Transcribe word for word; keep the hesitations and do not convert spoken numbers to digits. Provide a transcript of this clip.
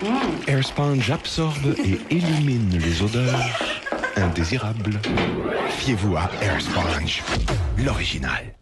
Air Sponge absorbe et élimine les odeurs indésirables. Fiez-vous à Air Sponge, l'original.